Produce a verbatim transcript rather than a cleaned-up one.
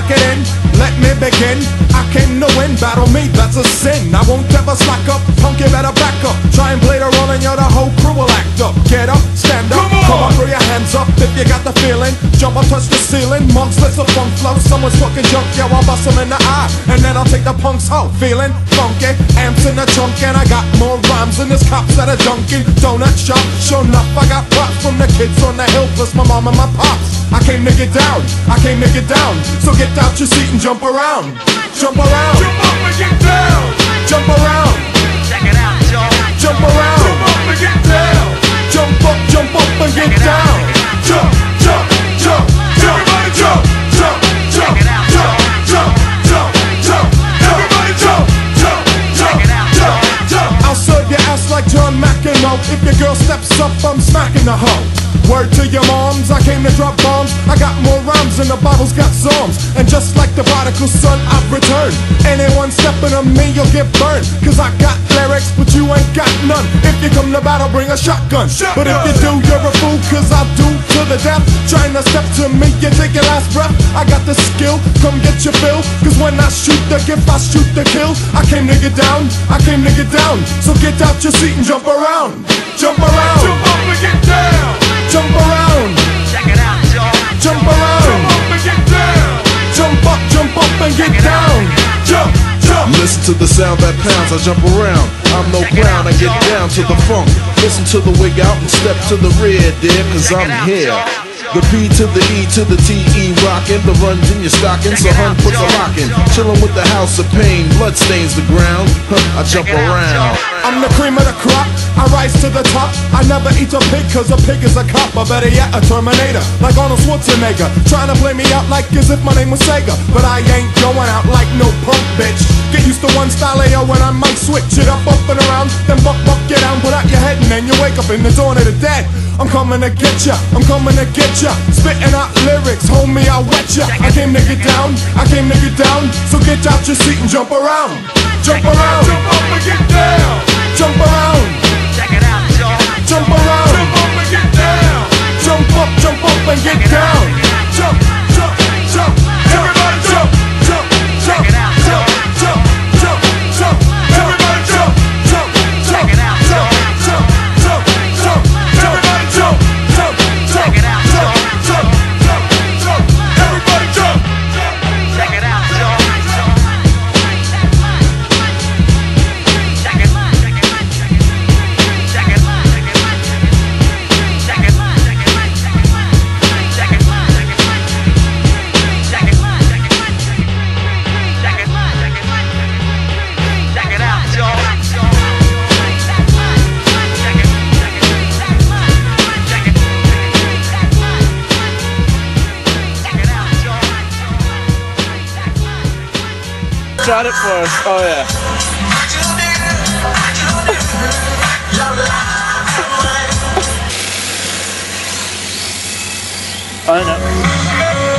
pack it in, let me begin. I came to win, battle me, that's a sin. I won't ever slack up, punk, you better back up. Try and play the role and you're the whole crew will act up. Get up, stand up, come on, come on throw your hands up if you got the feeling. Jump up, touch the ceiling, monks, let's a funk flow. Someone's fucking junk, yo, I'll bust them in the eye, and then I'll take the punks out. Feeling funky, amps in the trunk, and I got more rhymes than this cops at a Dunkin' Donut shop. Sure enough, I got props from the kids on the hill, plus my mom and my pops. I came to get down, I came to get down. So get out your seat and jump around. Jump around, jump up and get down. Jump around, check it out, y'all. Jump around, jump up and get down. Jump up, jump up and get down. Jump, jump, jump, jump, everybody jump, jump, jump, jump, jump, jump, jump, everybody jump, jump, jump, jump, jump. I'll serve your ass like John McEnroe. If your girl steps up, I'm smacking the hoe. Word to your moms, I came to drop bombs. I got more rhymes than the Bible's got psalms. And just like the prodigal son, I've returned. Anyone stepping on me, you'll get burned. Cause I got lyrics, but you ain't got none. If you come to battle, bring a shotgun, shotgun. But if you do, you're a fool, cause I do to the death. Trying to step to me, you take your last breath. I got the skill, come get your fill. Cause when I shoot the gift, I shoot the kill. I came to get down, I came to get down. So get out your seat and jump around. Jump around, jump up and get down. Jump around, check it out, y'all. Jump around, jump up and get down. Jump up, jump up and get down. Jump, jump. Listen to the sound that pounds, I jump around. I'm no clown, I get down to the funk. Listen to the wig out and step to the rear, dear, cause I'm here. The P to the E to the T E rockin'. The runs in your stocking, so hun puts a lock in. Chillin' with the house of pain, blood stains the ground. Huh, I jump around. I'm the cream of the crop, I rise to the top. I never eat a pig cause a pig is a cop. Or better yet, a Terminator, like Arnold Schwarzenegger. Trying to play me out like as if my name was Sega. But I ain't going out like no punk bitch. Get used to one style, yo, when I might switch it up, up and around. Then buck, buck, get down, put out your head, and then you wake up in the dawn of the dead. I'm coming to get ya, I'm coming to get ya. Spitting out lyrics, homie, I'll wet ya. I came to get down, I came to get down. So get out your seat and jump around. Jump around, jump up and get down. Jump around, check it out, y'all. Jump around, jump up and get down. Jump up, jump up and get down. Jump, jump, jump, everybody jump, jump, jump, jump, jump, jump, jump, everybody jump, jump, jump, jump, jump, jump, jump, everybody jump, jump, jump, jump, jump, jump, everybody jump. Check it out, y'all. Tried it for us. Oh yeah. I know.